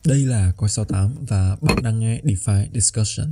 Đây là Coi 68 và bạn đang nghe DeFi Discussion.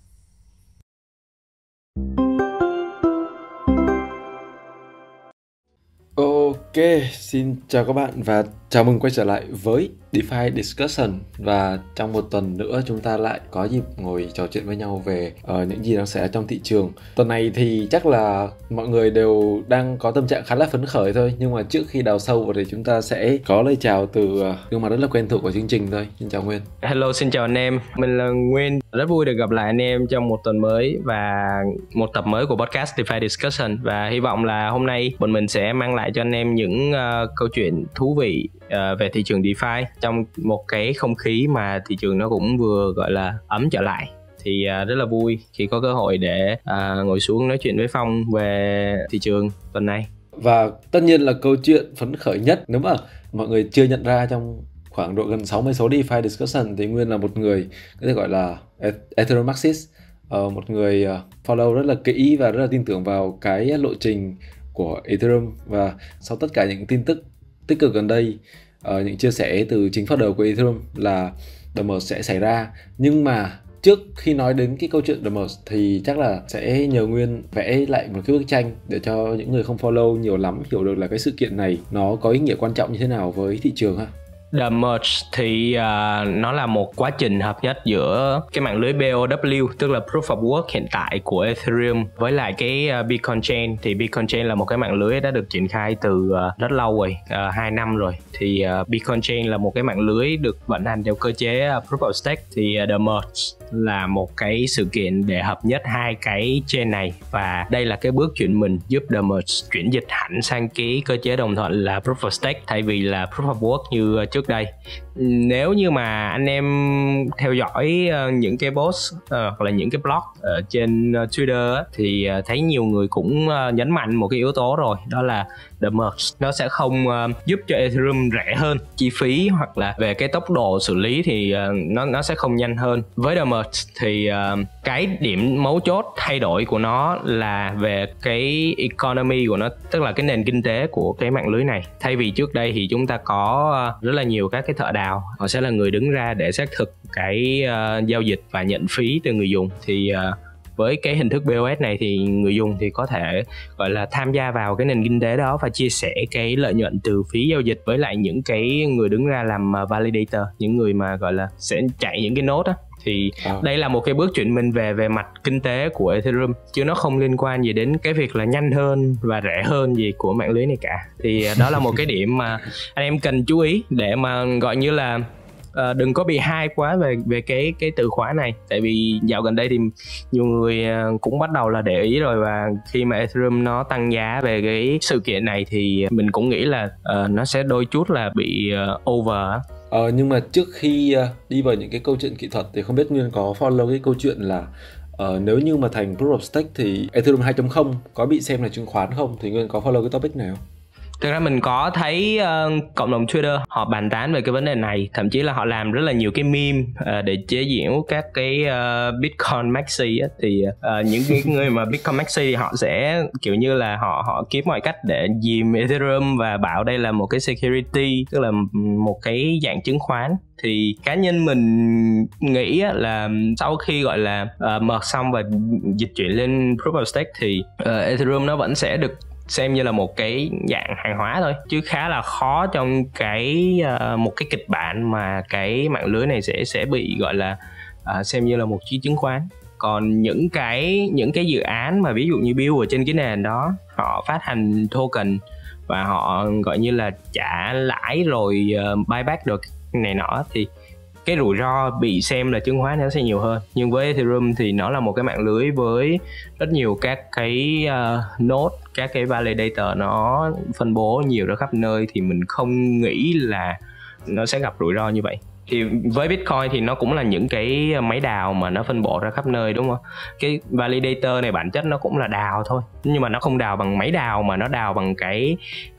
Ok, xin chào các bạn và chào mừng quay trở lại với DeFi Discussion. Và trong một tuần nữa chúng ta lại có dịp ngồi trò chuyện với nhau về những gì đang xảy ra trong thị trường. Tuần này thì chắc là mọi người đều đang có tâm trạng khá là phấn khởi thôi. Nhưng mà trước khi đào sâu vào thì chúng ta sẽ có lời chào từ gương mặt rất là quen thuộc của chương trình thôi. Xin chào Nguyên. Hello, xin chào anh em. Mình là Nguyên. Rất vui được gặp lại anh em trong một tuần mới và một tập mới của podcast DeFi Discussion. Và hy vọng là hôm nay bọn mình sẽ mang lại cho anh em những câu chuyện thú vị về thị trường DeFi trong một cái không khí mà thị trường nó cũng vừa gọi là ấm trở lại. Thì rất là vui khi có cơ hội để ngồi xuống nói chuyện với Phong về thị trường tuần này. Và tất nhiên là câu chuyện phấn khởi nhất, nếu mà mọi người chưa nhận ra, trong khoảng độ gần 60 số DeFi Discussion thì Nguyên là một người có thể gọi là Ethereum Marxist, một người follow rất là kỹ và rất là tin tưởng vào cái lộ trình của Ethereum. Và sau tất cả những tin tức tích cực gần đây, những chia sẻ từ chính founder của Ethereum là The Merge sẽ xảy ra. Nhưng mà trước khi nói đến cái câu chuyện The Merge thì chắc là sẽ nhờ Nguyên vẽ lại một cái bức tranh để cho những người không follow nhiều lắm hiểu được là cái sự kiện này nó có ý nghĩa quan trọng như thế nào với thị trường ha. The Merge thì nó là một quá trình hợp nhất giữa cái mạng lưới BOW, tức là Proof of Work hiện tại của Ethereum, với lại cái Bitcoin Chain. Thì Bitcoin Chain là một cái mạng lưới đã được triển khai từ rất lâu rồi, 2 năm rồi. Thì Bitcoin Chain là một cái mạng lưới được vận hành theo cơ chế Proof of Stake. Thì The Merge là một cái sự kiện để hợp nhất hai cái chain này, và đây là cái bước chuyển mình giúp The Merge chuyển dịch hẳn sang cái cơ chế đồng thuận là Proof of Stake thay vì là Proof of Work như trước đây. Nếu như mà anh em theo dõi những cái post hoặc là những cái blog ở trên Twitter thì thấy nhiều người cũng nhấn mạnh một cái yếu tố rồi, đó là The Merge nó sẽ không giúp cho Ethereum rẻ hơn chi phí, hoặc là về cái tốc độ xử lý thì nó sẽ không nhanh hơn. Với The Merge thì cái điểm mấu chốt thay đổi của nó là về cái economy của nó, tức là cái nền kinh tế của cái mạng lưới này. Thay vì trước đây thì chúng ta có rất là nhiều các cái thợ đào, họ sẽ là người đứng ra để xác thực cái giao dịch và nhận phí từ người dùng. Thì với cái hình thức POS này thì người dùng thì có thể gọi là tham gia vào cái nền kinh tế đó và chia sẻ cái lợi nhuận từ phí giao dịch với lại những cái người đứng ra làm validator, những người mà gọi là sẽ chạy những cái node á. Thì đây là một cái bước chuyển mình về mặt kinh tế của Ethereum, chứ nó không liên quan gì đến cái việc là nhanh hơn và rẻ hơn gì của mạng lưới này cả. Thì đó là một cái điểm mà anh em cần chú ý để mà gọi như là đừng có bị hype quá về cái từ khóa này. Tại vì dạo gần đây thì nhiều người cũng bắt đầu là để ý rồi, và khi mà Ethereum nó tăng giá về cái sự kiện này thì mình cũng nghĩ là nó sẽ đôi chút là bị over. Nhưng mà trước khi đi vào những cái câu chuyện kỹ thuật thì không biết Nguyên có follow cái câu chuyện là nếu như mà thành Proof of Stake thì Ethereum 2.0 có bị xem là chứng khoán không? Thì Nguyên có follow cái topic này không? Thực ra mình có thấy cộng đồng Twitter họ bàn tán về cái vấn đề này, thậm chí là họ làm rất là nhiều cái meme để chế giễu các cái Bitcoin Maxi á. Thì những cái người mà Bitcoin Maxi thì họ sẽ kiểu như là họ kiếm mọi cách để dìm Ethereum và bảo đây là một cái security, tức là một cái dạng chứng khoán. Thì cá nhân mình nghĩ là sau khi gọi là merge xong và dịch chuyển lên Proof of Stake thì Ethereum nó vẫn sẽ được xem như là một cái dạng hàng hóa thôi, chứ khá là khó trong cái một cái kịch bản mà cái mạng lưới này sẽ bị gọi là xem như là một chiếc chứng khoán. Còn những cái dự án mà ví dụ như build ở trên cái nền đó, họ phát hành token và họ gọi như là trả lãi rồi buyback được này nọ, thì cái rủi ro bị xem là chứng khoán nó sẽ nhiều hơn. Nhưng với Ethereum thì nó là một cái mạng lưới với rất nhiều các cái node, các cái validator nó phân bố nhiều ra khắp nơi, thì mình không nghĩ là nó sẽ gặp rủi ro như vậy. Thì với Bitcoin thì nó cũng là những cái máy đào mà nó phân bổ ra khắp nơi, đúng không? Cái validator này bản chất nó cũng là đào thôi, nhưng mà nó không đào bằng máy đào mà nó đào bằng cái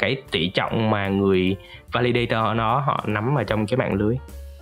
tỷ trọng mà người validator họ nắm ở trong cái mạng lưới.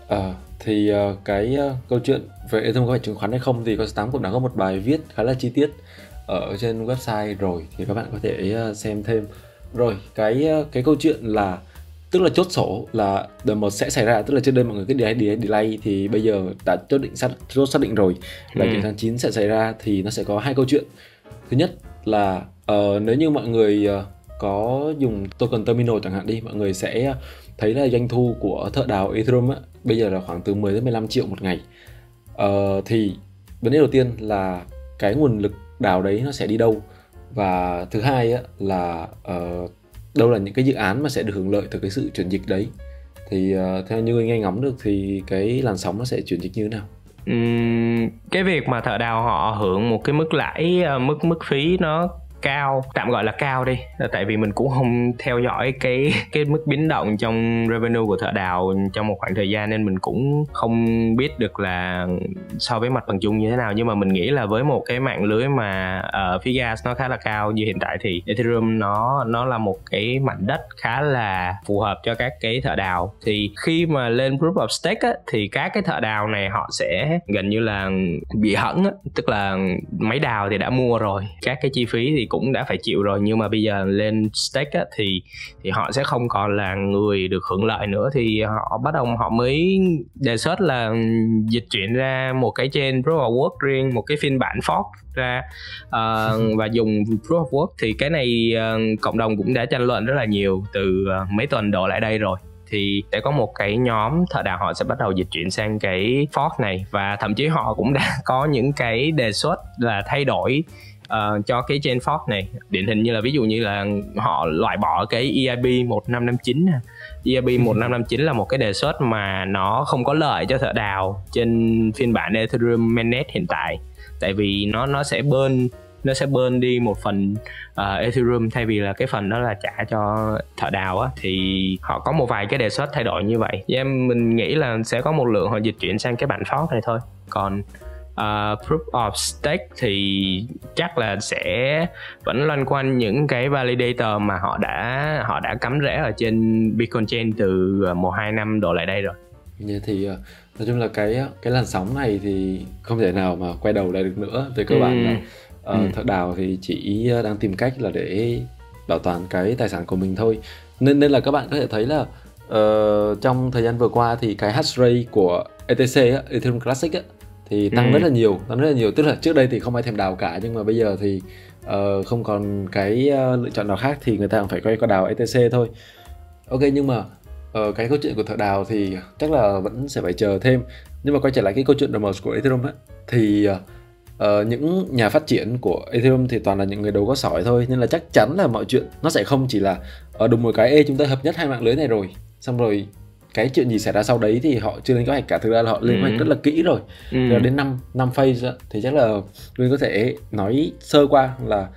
Thì cái câu chuyện về Ethereum có phải chứng khoán hay không thì Coi68 cũng đã có một bài viết khá là chi tiết ở trên website rồi, thì các bạn có thể xem thêm. Rồi cái câu chuyện là tức là chốt sổ là the merge sẽ xảy ra, tức là trước đây mọi người cứ delay thì bây giờ đã xác định rồi là cái tháng 9 sẽ xảy ra. Thì nó sẽ có hai câu chuyện. Thứ nhất là nếu như mọi người có dùng token terminal chẳng hạn đi, mọi người sẽ thấy là doanh thu của thợ đào Ethereum á, bây giờ là khoảng từ 10 đến 15 triệu một ngày. Thì vấn đề đầu tiên là cái nguồn lực đào đấy nó sẽ đi đâu, và thứ hai á, là đâu là những cái dự án mà sẽ được hưởng lợi từ cái sự chuyển dịch đấy. Thì theo như nghe ngóng được thì cái làn sóng nó sẽ chuyển dịch như thế nào? Cái việc mà thợ đào họ hưởng một cái mức lãi, mức phí nó cao, tạm gọi là cao đi, tại vì mình cũng không theo dõi cái mức biến động trong revenue của thợ đào trong một khoảng thời gian, nên mình cũng không biết được là so với mặt bằng chung như thế nào. Nhưng mà mình nghĩ là với một cái mạng lưới mà phí gas nó khá là cao như hiện tại thì Ethereum nó là một cái mảnh đất khá là phù hợp cho các cái thợ đào. Thì khi mà lên proof of stake á, thì các cái thợ đào này họ sẽ gần như là bị hẫng á, tức là máy đào thì đã mua rồi, các cái chi phí thì cũng đã phải chịu rồi, nhưng mà bây giờ lên stake á, thì họ sẽ không còn là người được hưởng lợi nữa. Thì họ bắt đầu họ mới đề xuất là dịch chuyển ra một cái chain proof of work riêng, một cái phiên bản fork ra và dùng proof of work. Thì cái này cộng đồng cũng đã tranh luận rất là nhiều từ mấy tuần đổ lại đây rồi. Thì sẽ có một cái nhóm thợ đào họ sẽ bắt đầu dịch chuyển sang cái fork này, và thậm chí họ cũng đã có những cái đề xuất là thay đổi cho cái chain fork này. Điển hình như là ví dụ như là họ loại bỏ cái EIP 1559. EIP 1559 là một cái đề xuất mà nó không có lợi cho thợ đào trên phiên bản Ethereum mainnet hiện tại, tại vì nó sẽ burn đi một phần Ethereum thay vì là cái phần đó là trả cho thợ đào á. Thì họ có một vài cái đề xuất thay đổi như vậy. Mình nghĩ là sẽ có một lượng họ dịch chuyển sang cái bản fork này thôi. Còn proof of stake thì chắc là sẽ vẫn loanh quanh những cái validator mà họ đã cắm rễ ở trên Bitcoin Chain từ 1-2 năm đổ lại đây rồi. Thì nói chung là cái làn sóng này thì không thể nào mà quay đầu lại được nữa. Về cơ bản là thợ đào thì chỉ đang tìm cách là để bảo toàn cái tài sản của mình thôi. Nên là các bạn có thể thấy là trong thời gian vừa qua thì cái hash rate của ETC á, Ethereum Classic á, thì tăng rất là nhiều. Tức là trước đây thì không ai thèm đào cả, nhưng mà bây giờ thì không còn cái lựa chọn nào khác thì người ta cũng phải quay qua đào ETC thôi. Ok, nhưng mà cái câu chuyện của thợ đào thì chắc là vẫn sẽ phải chờ thêm. Nhưng mà quay trở lại cái câu chuyện The Merge của Ethereum á, thì những nhà phát triển của Ethereum thì toàn là những người đầu có sỏi thôi, nên là chắc chắn là mọi chuyện nó sẽ không chỉ là ở đùng một cái chúng ta hợp nhất hai mạng lưới này rồi, xong rồi cái chuyện gì xảy ra sau đấy thì họ chưa lên kế hoạch cả. Thực ra là họ lên kế hoạch rất là kỹ rồi. Đến 5 phase thì chắc là Nguyên có thể nói sơ qua là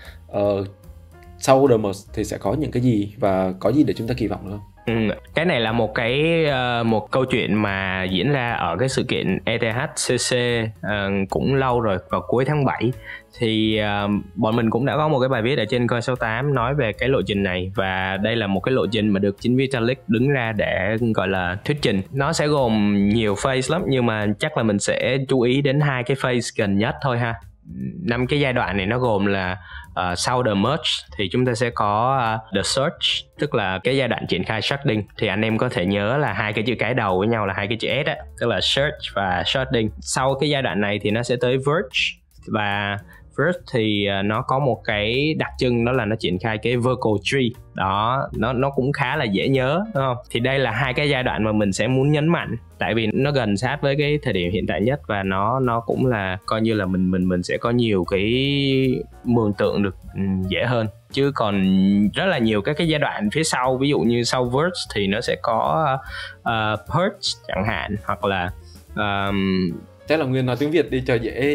sau The Merge thì sẽ có những cái gì và có gì để chúng ta kỳ vọng nữa không? Cái này là một câu chuyện mà diễn ra ở cái sự kiện ETHCC cũng lâu rồi, vào cuối tháng 7. Thì bọn mình cũng đã có một cái bài viết ở trên Coin68 nói về cái lộ trình này, và đây là một cái lộ trình mà được chính Vitalik đứng ra để gọi là thuyết trình. Nó sẽ gồm nhiều phase lắm, nhưng mà chắc là mình sẽ chú ý đến 2 cái phase gần nhất thôi ha. 5 cái giai đoạn này nó gồm là sau The Merge thì chúng ta sẽ có The Search, tức là cái giai đoạn triển khai sharding. Thì anh em có thể nhớ là 2 cái chữ cái đầu với nhau là 2 cái chữ S á, tức là Search và Sharding. Sau cái giai đoạn này thì nó sẽ tới Verge, và Verge thì nó có một cái đặc trưng, đó là nó triển khai cái Virtual Tree. Đó, nó cũng khá là dễ nhớ, đúng không? Thì đây là 2 cái giai đoạn mà mình sẽ muốn nhấn mạnh, tại vì nó gần sát với cái thời điểm hiện tại nhất, và nó cũng là coi như là mình sẽ có nhiều cái mường tượng được dễ hơn. Chứ còn rất là nhiều các cái giai đoạn phía sau, ví dụ như sau Verge thì nó sẽ có Purge chẳng hạn, hoặc là chắc là Nguyên nói tiếng Việt đi cho dễ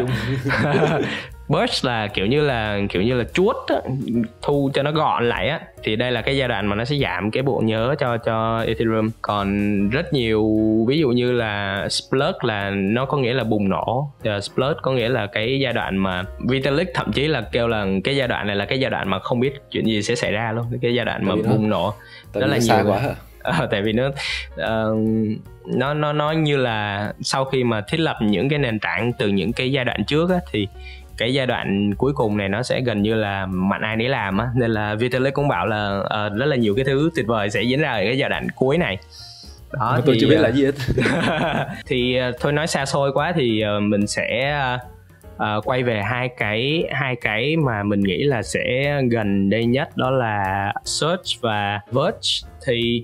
Purge là kiểu như là chuốt á, thu cho nó gọn lại á. Thì đây là cái giai đoạn mà nó sẽ giảm cái bộ nhớ cho Ethereum. Còn rất nhiều, ví dụ như là Splurge là nó có nghĩa là bùng nổ. Splurge có nghĩa là cái giai đoạn mà Vitalik thậm chí là kêu là cái giai đoạn này là cái giai đoạn mà không biết chuyện gì sẽ xảy ra luôn, cái giai đoạn mà bùng nổ. Đó là nhiều quá hả? Tại vì nó như là sau khi mà thiết lập những cái nền tảng từ những cái giai đoạn trước á, thì cái giai đoạn cuối cùng này nó sẽ gần như là mạnh ai nấy làm á, nên là Vitalik cũng bảo là rất là nhiều cái thứ tuyệt vời sẽ diễn ra ở cái giai đoạn cuối này. Đó, mà tôi chưa biết là gì hết. Thì thôi nói xa xôi quá thì mình sẽ quay về hai cái mà mình nghĩ là sẽ gần đây nhất, đó là Search và Verge. Thì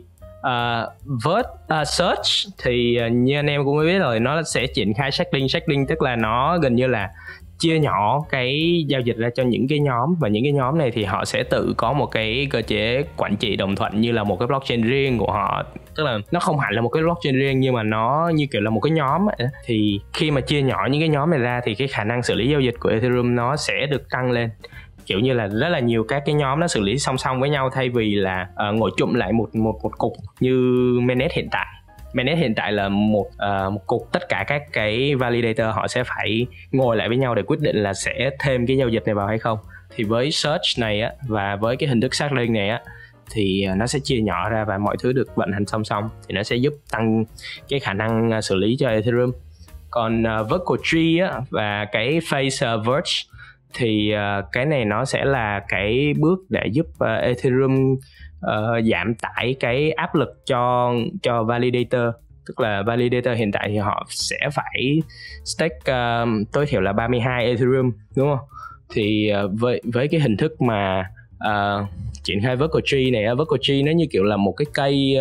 Search thì như anh em cũng mới biết rồi, nó sẽ triển khai shackling, tức là nó gần như là chia nhỏ cái giao dịch ra cho những cái nhóm, và những cái nhóm này thì họ sẽ tự có một cái cơ chế quản trị đồng thuận như là một cái blockchain riêng của họ. Tức là nó không hẳn là một cái blockchain riêng nhưng mà nó như kiểu là một cái nhóm ấy. Thì khi mà chia nhỏ những cái nhóm này ra thì cái khả năng xử lý giao dịch của Ethereum nó sẽ được tăng lên, kiểu như là rất là nhiều các cái nhóm nó xử lý song song với nhau, thay vì là ngồi chụm lại một cục như mainnet hiện tại. Mainnet hiện tại là một cục, tất cả các cái validator họ sẽ phải ngồi lại với nhau để quyết định là sẽ thêm cái giao dịch này vào hay không. Thì với Search này á, và với cái hình thức shackling này á, thì nó sẽ chia nhỏ ra và mọi thứ được vận hành song song, thì nó sẽ giúp tăng cái khả năng xử lý cho Ethereum. Còn Vertical Tree á, và cái phase Verge thì cái này nó sẽ là cái bước để giúp Ethereum giảm tải cái áp lực cho validator. Tức là validator hiện tại thì họ sẽ phải stake tối thiểu là 32 Ethereum, đúng không? Thì với cái hình thức mà triển khai Vertical Tree này, Vertical Tree nó như kiểu là một cái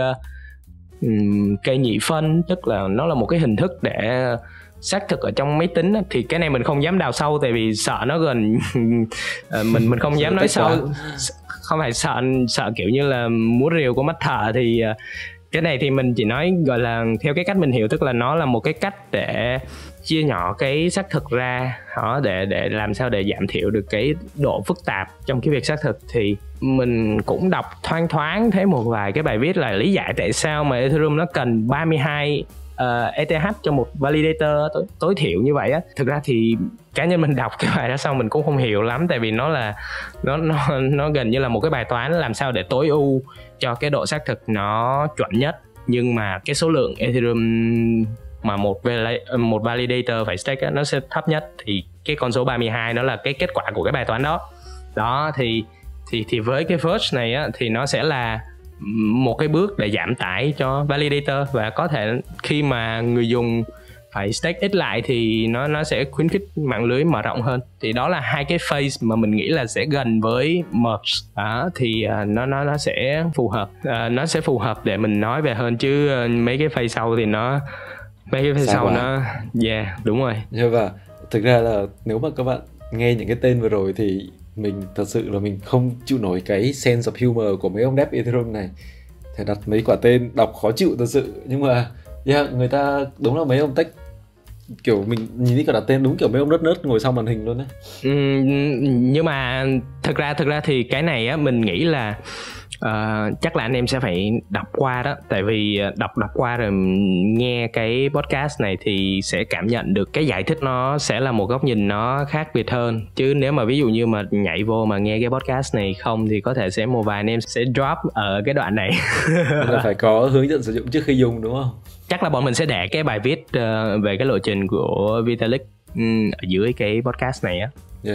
cây nhị phân, tức là nó là một cái hình thức để xác thực ở trong máy tính. Thì cái này mình không dám đào sâu tại vì sợ nó gần mình không dám nói sâu, không phải sợ kiểu như là múa rìu của mắt thợ. Thì cái này thì mình chỉ nói gọi là theo cái cách mình hiểu, tức là nó là một cái cách để chia nhỏ cái xác thực ra đó, để làm sao để giảm thiểu được cái độ phức tạp trong cái việc xác thực. Thì mình cũng đọc thoáng thấy một vài cái bài viết là lý giải tại sao mà Ethereum nó cần 32 ETH cho một validator tối thiểu như vậy á. Thực ra thì cá nhân mình đọc cái bài đó xong mình cũng không hiểu lắm, tại vì nó gần như là một cái bài toán làm sao để tối ưu cho cái độ xác thực nó chuẩn nhất, nhưng mà cái số lượng Ethereum mà một validator phải stake á, nó sẽ thấp nhất. Thì cái con số 32 nó là cái kết quả của cái bài toán đó. Thì với cái Verge này á, thì nó sẽ là một cái bước để giảm tải cho validator, và có thể khi mà người dùng phải stake ít lại thì nó sẽ khuyến khích mạng lưới mở rộng hơn. Thì đó là hai cái phase mà mình nghĩ là sẽ gần với merge đó. Thì nó sẽ phù hợp, nó sẽ phù hợp để mình nói về hơn, chứ mấy cái phase sau thì nó đúng rồi. Và thực ra là nếu mà các bạn nghe những cái tên vừa rồi thì mình thật sự là mình không chịu nổi cái sense of humor của mấy ông dev Ethereum này. Thì đặt mấy quả tên đọc khó chịu thật sự. Nhưng mà người ta đúng là mấy ông tech kiểu mình nhìn thấy cả đặt tên đúng kiểu mấy ông nớt ngồi sau màn hình luôn đấy. Nhưng mà thực ra thì cái này á, mình nghĩ là chắc là anh em sẽ phải đọc qua đó, tại vì đọc qua rồi nghe cái podcast này thì sẽ cảm nhận được cái giải thích nó sẽ là một góc nhìn nó khác biệt hơn. Chứ nếu mà ví dụ như mà nhảy vô mà nghe cái podcast này không thì có thể sẽ một vài anh em sẽ drop ở cái đoạn này. Là phải có hướng dẫn sử dụng trước khi dùng, đúng không? Chắc là bọn mình sẽ để cái bài viết về cái lộ trình của Vitalik ở dưới cái podcast này á.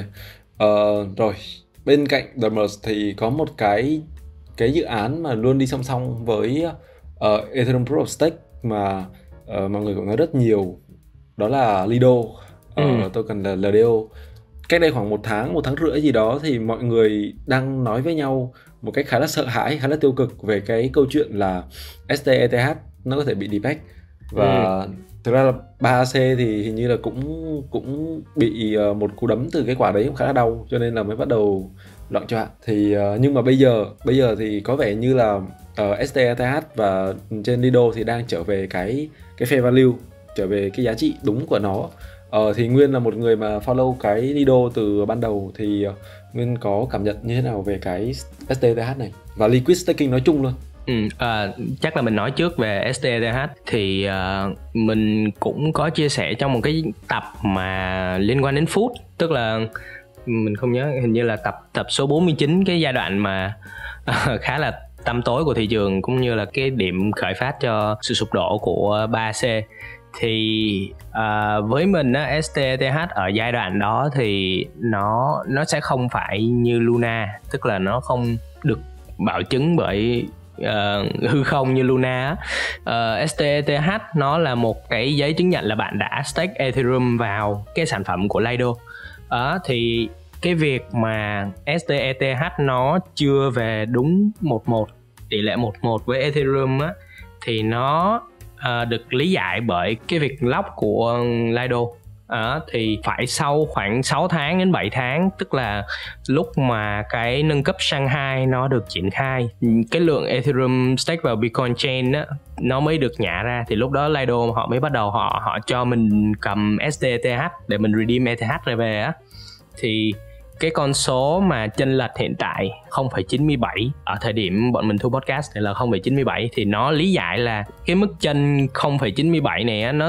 Rồi bên cạnh The Merge thì có một cái dự án mà luôn đi song song với Ethereum Proof of Stake mà mọi người cũng nói rất nhiều, đó là Lido, token là LDO. Cách đây khoảng một tháng rưỡi gì đó thì mọi người đang nói với nhau một cách khá là sợ hãi, khá là tiêu cực về cái câu chuyện là STETH nó có thể bị depeg. Và thực ra là 3AC thì hình như là cũng bị một cú đấm từ cái quả đấy cũng khá là đau, cho nên là mới bắt đầu loạn choạng. Thì nhưng mà bây giờ thì có vẻ như là STETH và trên Lido thì đang trở về cái fair value, trở về cái giá trị đúng của nó. Thì Nguyên là một người mà follow cái Lido từ ban đầu, thì Nguyên có cảm nhận như thế nào về cái STETH này và liquid staking nói chung luôn? Chắc là mình nói trước về STETH thì mình cũng có chia sẻ trong một cái tập mà liên quan đến food, tức là mình không nhớ, hình như là tập số 49, cái giai đoạn mà khá là tăm tối của thị trường cũng như là cái điểm khởi phát cho sự sụp đổ của 3AC. Thì với mình á, STETH ở giai đoạn đó thì nó sẽ không phải như Luna, tức là nó không được bảo chứng bởi hư không như Luna á. STETH nó là một cái giấy chứng nhận là bạn đã stake Ethereum vào cái sản phẩm của Lido. Thì cái việc mà STETH nó chưa về đúng 1-1, tỷ lệ 1-1 với Ethereum á, thì nó được lý giải bởi cái việc lock của Lido. Thì phải sau khoảng 6 tháng đến 7 tháng, tức là lúc mà cái nâng cấp Shanghai nó được triển khai, cái lượng Ethereum stake vào Bitcoin Chain á, nó mới được nhả ra, thì lúc đó Lido họ mới bắt đầu họ cho mình cầm STETH để mình redeem ETH ra về á. Thì cái con số mà chênh lệch hiện tại 0,97 ở thời điểm bọn mình thu podcast này là 0,97, thì nó lý giải là cái mức chênh 0,97 này á,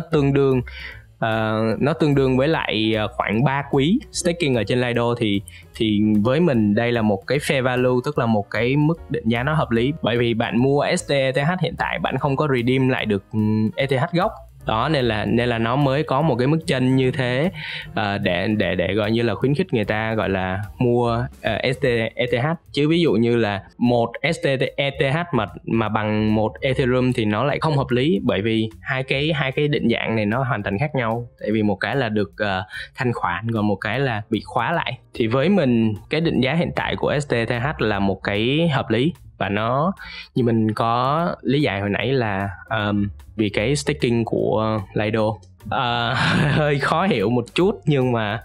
nó tương đương với lại khoảng 3 quý staking ở trên Lido. Thì với mình đây là một cái fair value, tức là một cái mức định giá nó hợp lý, bởi vì bạn mua STETH hiện tại bạn không có redeem lại được ETH gốc đó, nên là nó mới có một cái mức chênh như thế, để gọi như là khuyến khích người ta gọi là mua STETH. Chứ ví dụ như là một STETH mà bằng một Ethereum thì nó lại không hợp lý, bởi vì hai cái định dạng này nó hoàn toàn khác nhau. Tại vì một cái là được thanh khoản, còn một cái là bị khóa lại. Thì với mình cái định giá hiện tại của STETH là một cái hợp lý, và nó như mình có lý giải hồi nãy là vì cái staking của Lido hơi khó hiểu một chút, nhưng mà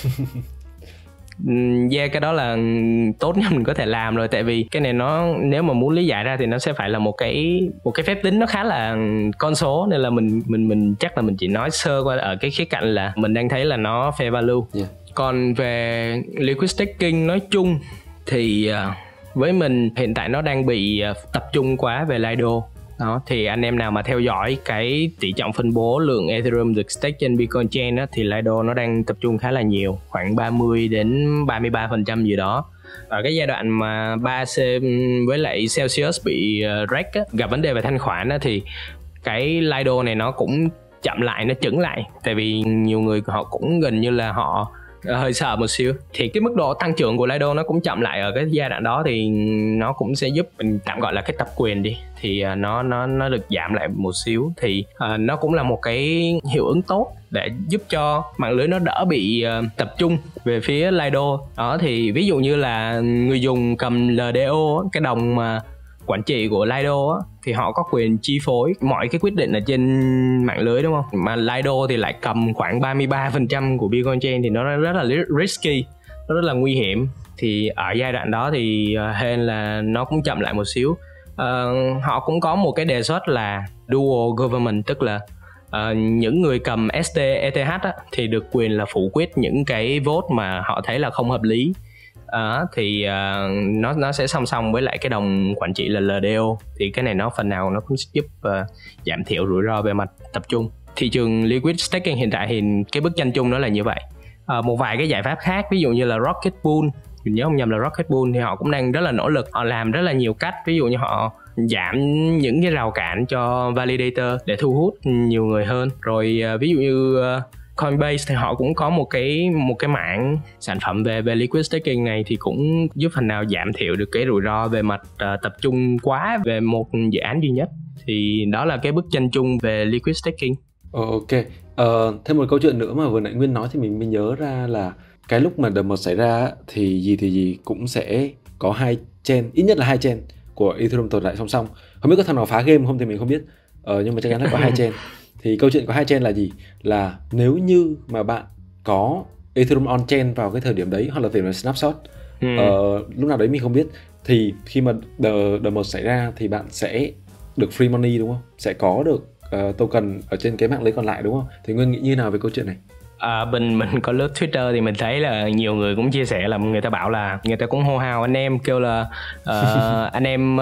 cái đó là tốt nhất mình có thể làm rồi. Tại vì cái này nó, nếu mà muốn lý giải ra thì nó sẽ phải là một cái phép tính nó khá là con số, nên là mình chắc là mình chỉ nói sơ qua ở cái khía cạnh là mình đang thấy là nó fair value. Còn về liquid staking nói chung thì với mình hiện tại nó đang bị tập trung quá về Lido đó. Thì anh em nào mà theo dõi cái tỷ trọng phân bố lượng Ethereum được stake trên Bitcoin Chain á, thì Lido nó đang tập trung khá là nhiều, khoảng 30 đến 33% gì đó. Ở cái giai đoạn mà 3C với lại Celsius bị wreck á, gặp vấn đề về thanh khoản á, thì cái Lido này nó cũng chậm lại, nó chững lại. Tại vì nhiều người họ cũng gần như là họ hơi sợ một xíu, thì cái mức độ tăng trưởng của Lido nó cũng chậm lại ở cái giai đoạn đó, thì nó cũng sẽ giúp mình tạm gọi là cái tập quyền đi, thì nó được giảm lại một xíu. Thì nó cũng là một cái hiệu ứng tốt để giúp cho mạng lưới nó đỡ bị tập trung về phía Lido đó. Thì ví dụ như là người dùng cầm LDO, cái đồng mà quản trị của Lido á, thì họ có quyền chi phối mọi cái quyết định ở trên mạng lưới, đúng không? Mà Lido thì lại cầm khoảng 33% của Bitcoin Chain, thì nó rất là risky, nó rất là nguy hiểm. Thì ở giai đoạn đó thì hên là nó cũng chậm lại một xíu. Họ cũng có một cái đề xuất là dual government, tức là những người cầm STETH á, thì được quyền là phủ quyết những cái vote mà họ thấy là không hợp lý. Thì nó sẽ song song với lại cái đồng quản trị là LDO. Thì cái này nó phần nào nó cũng giúp giảm thiểu rủi ro về mặt tập trung. Thị trường liquid staking hiện tại thì cái bức tranh chung nó là như vậy. Một vài cái giải pháp khác, ví dụ như là Rocket Pool, mình nhớ không nhầm là Rocket Pool, thì họ cũng đang rất là nỗ lực, họ làm rất là nhiều cách. Ví dụ như họ giảm những cái rào cản cho validator để thu hút nhiều người hơn. Rồi ví dụ như Coinbase thì họ cũng có một cái mảng sản phẩm về liquid staking này, thì cũng giúp phần nào giảm thiểu được cái rủi ro về mặt tập trung quá về một dự án duy nhất. Thì đó là cái bức tranh chung về liquid staking. Ok. Thêm một câu chuyện nữa mà vừa nãy Nguyên nói thì mình nhớ ra là cái lúc mà đợt 1 xảy ra thì gì cũng sẽ có hai chain, ít nhất là hai chain của Ethereum tồn tại song song. Không biết có thằng nào phá game không thì mình không biết, nhưng mà chắc chắn là có hai chain. Thì câu chuyện có hai chain là gì? Là nếu như mà bạn có Ethereum on-chain vào cái thời điểm đấy, hoặc là thời điểm snapshot, lúc nào đấy mình không biết, thì khi mà đợt 1 xảy ra thì bạn sẽ được free money, đúng không? Sẽ có được token ở trên cái mạng lưới còn lại, đúng không? Thì Nguyên nghĩ như nào về câu chuyện này? Mình có lướt Twitter thì mình thấy là nhiều người cũng chia sẻ là người ta bảo là người ta cũng hô hào anh em, kêu là anh em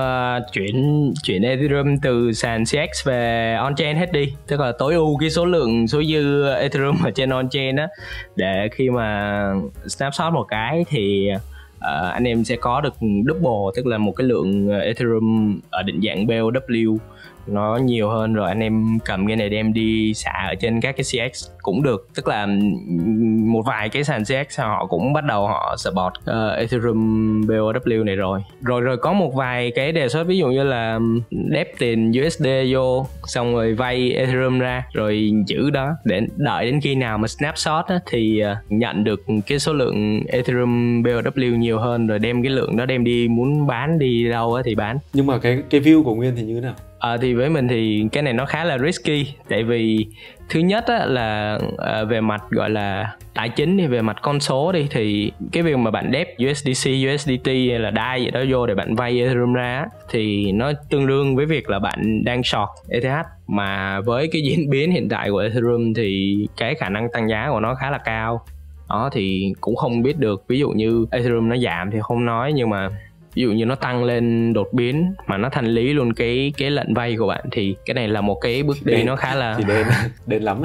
chuyển Ethereum từ sàn CX về on-chain hết đi, tức là tối ưu cái số dư Ethereum ở trên on-chain á, để khi mà snapshot một cái thì anh em sẽ có được double, tức là một cái lượng Ethereum ở định dạng BOW nó nhiều hơn, rồi anh em cầm cái này đem đi xả ở trên các cái CX cũng được. Tức là một vài cái sàn CX họ cũng bắt đầu họ support Ethereum BOW này rồi có một vài cái đề xuất, ví dụ như là đép tiền USD vô xong rồi vay Ethereum ra rồi giữ đó để đợi đến khi nào mà snapshot á, thì nhận được cái số lượng Ethereum BOW nhiều hơn, rồi đem cái lượng đó đem đi, muốn bán đi đâu á thì bán. Nhưng mà cái view của Nguyên thì như thế nào? Thì với mình thì cái này nó khá là risky, tại vì thứ nhất á, là về mặt gọi là tài chính thì về mặt con số đi, thì cái việc mà bạn đép USDC, USDT hay là DAI gì đó vô để bạn vay Ethereum ra thì nó tương đương với việc là bạn đang short ETH. Mà với cái diễn biến hiện tại của Ethereum thì cái khả năng tăng giá của nó khá là cao đó, thì cũng không biết được. Ví dụ như Ethereum nó giảm thì không nói, nhưng mà ví dụ như nó tăng lên đột biến mà nó thanh lý luôn cái lệnh vay của bạn thì cái này là một cái bước đi nó khá là thì đen lắm.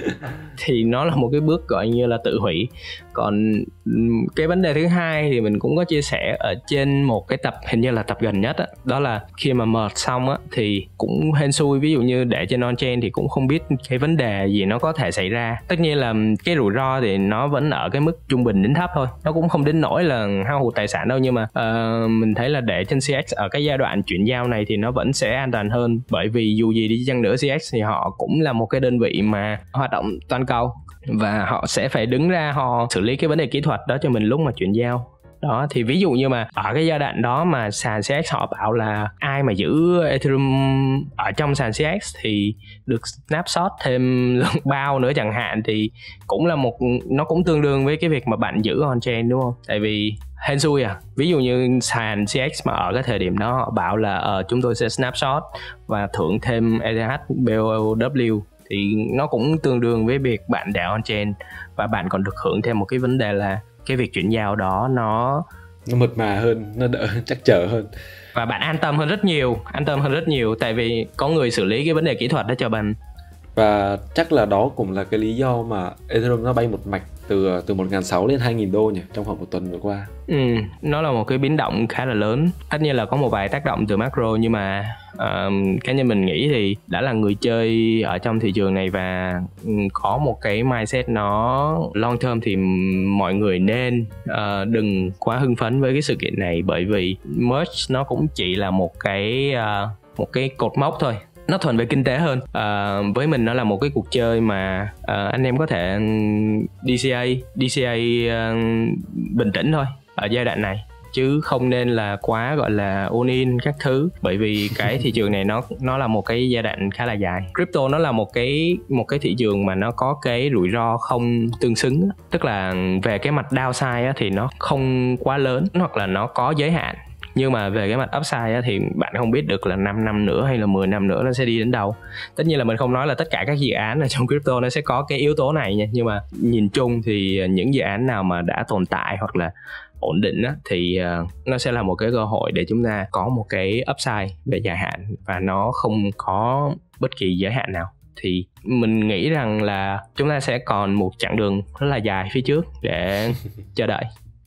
Thì nó là một cái bước gọi như là tự hủy. Còn cái vấn đề thứ hai thì mình cũng có chia sẻ ở trên một cái tập, hình như là tập gần nhất đó là khi mà merge xong á thì cũng hên xui, ví dụ như để trên on-chain thì cũng không biết cái vấn đề gì nó có thể xảy ra. Tất nhiên là cái rủi ro thì nó vẫn ở cái mức trung bình đến thấp thôi, nó cũng không đến nỗi là hao hụt tài sản đâu, nhưng mà mình thấy là để trên CX ở cái giai đoạn chuyển giao này thì nó vẫn sẽ an toàn hơn, bởi vì dù gì đi chăng nữa CX thì họ cũng là một cái đơn vị mà hoạt động toàn cầu và họ sẽ phải đứng ra họ xử lý cái vấn đề kỹ thuật đó cho mình lúc mà chuyển giao. Đó, thì ví dụ như mà ở cái giai đoạn đó mà sàn CX họ bảo là ai mà giữ Ethereum ở trong sàn CX thì được snapshot thêm lượng bao nữa chẳng hạn, thì cũng là nó cũng tương đương với cái việc mà bạn giữ on-chain, đúng không? Tại vì hên xui ví dụ như sàn CX mà ở cái thời điểm đó họ bảo là chúng tôi sẽ snapshot và thưởng thêm ETH BOW thì nó cũng tương đương với việc bạn để on-chain, và bạn còn được hưởng thêm một cái vấn đề là cái việc chuyển giao đó nó mượt mà hơn, nó đỡ chắc chở hơn, và bạn an tâm hơn rất nhiều, tại vì có người xử lý cái vấn đề kỹ thuật đó cho bạn. Và chắc là đó cũng là cái lý do mà Ethereum nó bay một mạch từ 1.600 lên 2.000 đô nhỉ, trong khoảng một tuần vừa qua. Nó là một cái biến động khá là lớn. Tất nhiên là có một vài tác động từ macro, nhưng mà cá nhân mình nghĩ thì đã là người chơi ở trong thị trường này và có một cái mindset nó long term thì mọi người nên đừng quá hưng phấn với cái sự kiện này, bởi vì merge nó cũng chỉ là một cái cột mốc thôi. Nó thuần về kinh tế hơn. Với mình nó là một cái cuộc chơi mà anh em có thể DCA bình tĩnh thôi ở giai đoạn này, chứ không nên là quá gọi là all in các thứ, bởi vì cái thị trường này nó là một cái giai đoạn khá là dài. Crypto nó là một cái thị trường mà nó có cái rủi ro không tương xứng, tức là về cái mặt downside thì nó không quá lớn hoặc là nó có giới hạn, nhưng mà về cái mặt upside thì bạn không biết được là 5 năm nữa hay là 10 năm nữa nó sẽ đi đến đâu. Tất nhiên là mình không nói là tất cả các dự án ở trong crypto nó sẽ có cái yếu tố này nha, nhưng mà nhìn chung thì những dự án nào mà đã tồn tại hoặc là ổn định thì nó sẽ là một cái cơ hội để chúng ta có một cái upside về dài hạn và nó không có bất kỳ giới hạn nào. Thì mình nghĩ rằng là chúng ta sẽ còn một chặng đường rất là dài phía trước để chờ đợi.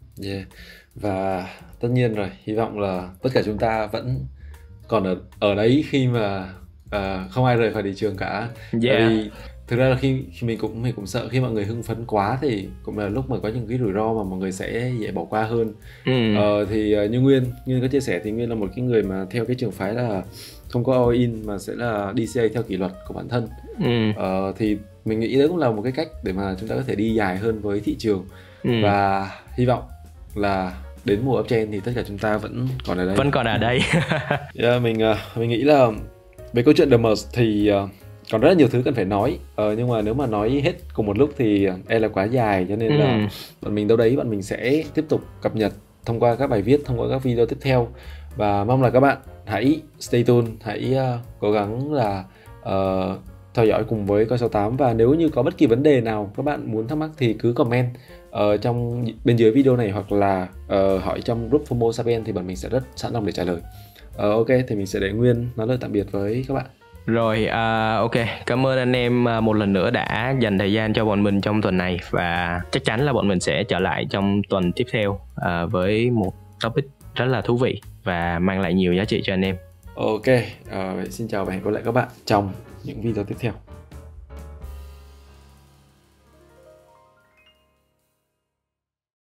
Và tất nhiên rồi, hy vọng là tất cả chúng ta vẫn còn ở đấy khi mà không ai rời khỏi thị trường cả. Bởi vì thực ra là khi mình cũng sợ khi mọi người hưng phấn quá thì cũng là lúc mà có những cái rủi ro mà mọi người sẽ dễ bỏ qua hơn. Thì như Nguyên có chia sẻ thì Nguyên là một cái người mà theo cái trường phái là không có all in mà sẽ là DCA theo kỷ luật của bản thân. Thì mình nghĩ đấy cũng là một cái cách để mà chúng ta có thể đi dài hơn với thị trường. Và hy vọng là đến mùa uptrend thì tất cả chúng ta vẫn còn ở đây. Mình nghĩ là về câu chuyện The Merge thì còn rất là nhiều thứ cần phải nói, nhưng mà nếu mà nói hết cùng một lúc thì là quá dài, cho nên là bọn mình đâu đấy bọn mình sẽ tiếp tục cập nhật thông qua các bài viết, thông qua các video tiếp theo, và mong là các bạn hãy stay tuned, hãy cố gắng là theo dõi cùng với Coin68. Và nếu như có bất kỳ vấn đề nào các bạn muốn thắc mắc thì cứ comment trong bên dưới video này, hoặc là hỏi trong group FOMO Sapien thì bọn mình sẽ rất sẵn lòng để trả lời. Ok, thì mình sẽ để Nguyên nói lời tạm biệt với các bạn. Rồi, ok, cảm ơn anh em một lần nữa đã dành thời gian cho bọn mình trong tuần này, và chắc chắn là bọn mình sẽ trở lại trong tuần tiếp theo với một topic rất là thú vị và mang lại nhiều giá trị cho anh em. Ok, xin chào và hẹn gặp lại các bạn trong những video tiếp theo.